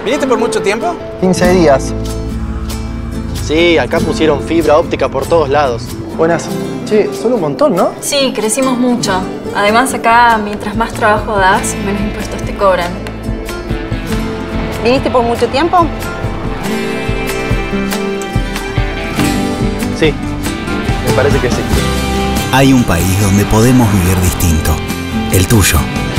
¿Viniste por mucho tiempo? 15 días. Sí, acá pusieron fibra óptica por todos lados. Buenas. Che, son un montón, ¿no? Sí, crecimos mucho. Además, acá, mientras más trabajo das, menos impuestos te cobran. ¿Viniste por mucho tiempo? Sí, me parece que sí. Hay un país donde podemos vivir distinto. El tuyo.